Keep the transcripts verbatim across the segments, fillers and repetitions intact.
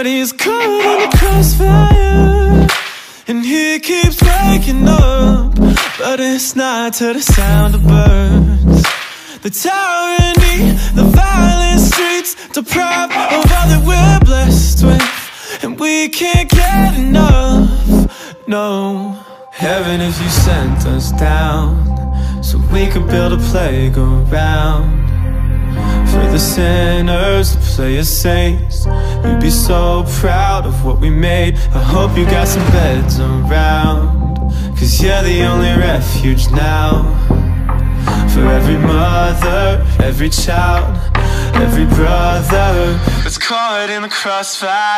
but he's caught in the crossfire, and he keeps waking up, but it's not to the sound of birds. The tyranny, the violent streets, deprived of all that we're blessed with, and we can't get enough, no. Heaven, if you sent us down, so we could build a playground for the sinners to play as saints. You'd be so proud of what we made. I hope you got some beds around, 'cause you're the only refuge now. For every mother, every child, every brother that's caught in the crossfire,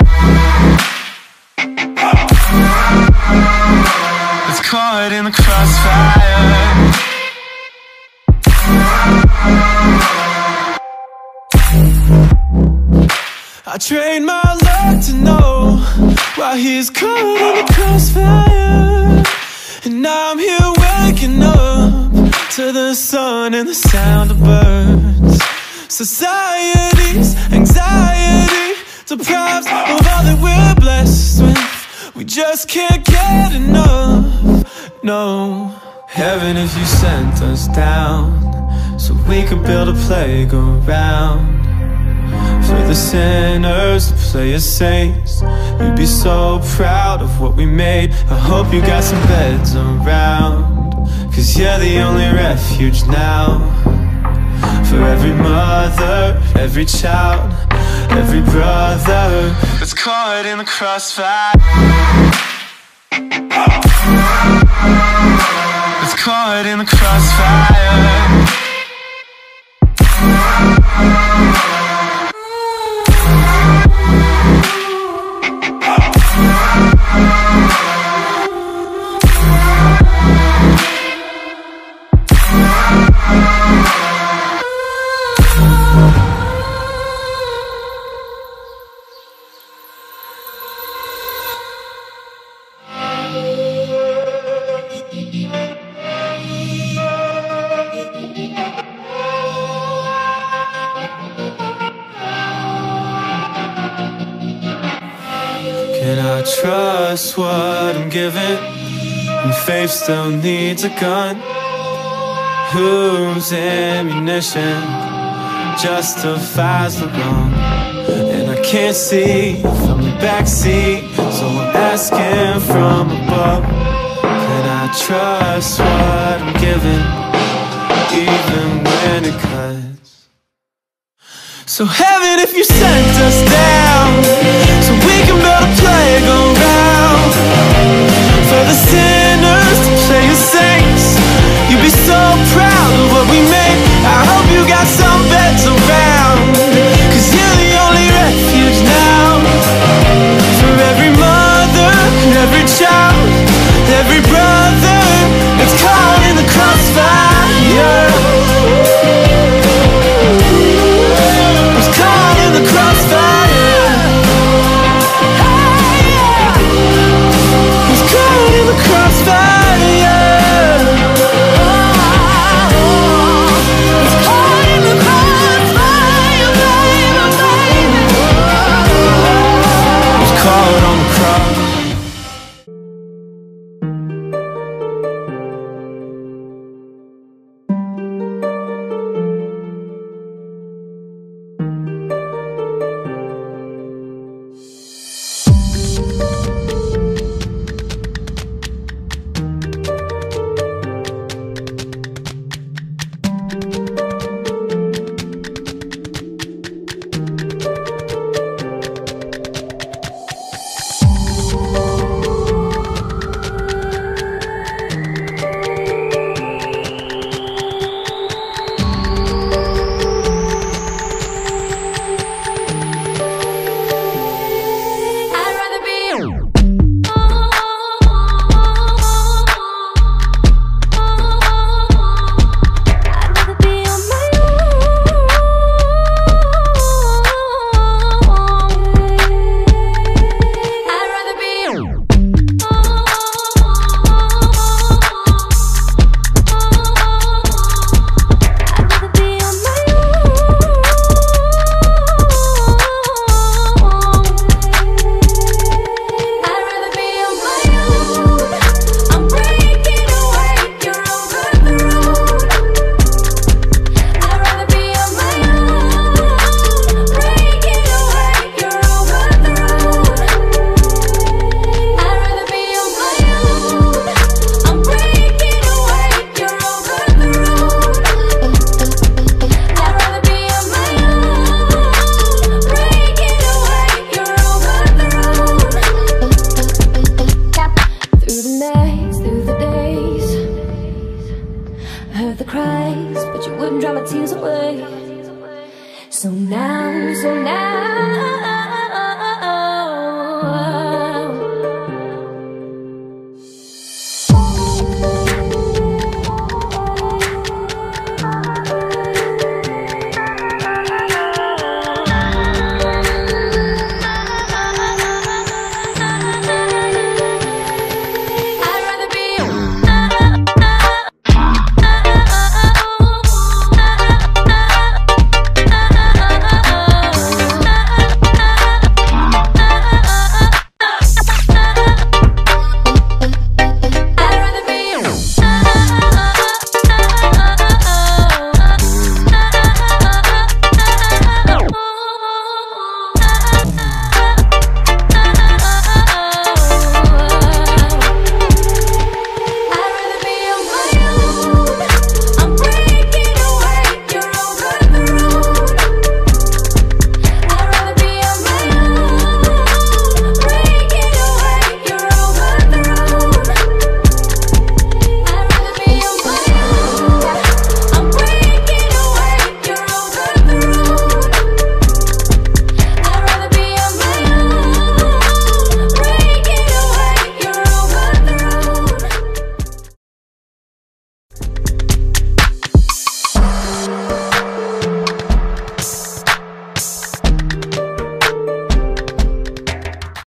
that's caught in the crossfire. I trained my luck to know why he's caught in the crossfire, and now I'm here waking up to the sun and the sound of birds. Society's anxiety deprives of all that we're blessed with. We just can't get enough, no. Heaven, if you sent us down, so we could build a playground for the sinners to play as saints. You'd be so proud of what we made. I hope you got some beds around, 'cause you're the only refuge now. For every mother, every child, every brother that's caught in the crossfire, that's caught in the crossfire. Can I trust what I'm given when faith still needs a gun? Whose ammunition justifies the wrong? And I can't see from the backseat, so I'm asking from above. Can I trust what I'm given, even when it cuts? So heaven, if you sent us down, so we can build a playground for the sinners to play as saints. You'd be so proud of what we made. I hope you got some beds around, 'cause you're the only refuge now. For every mother, every child, every brother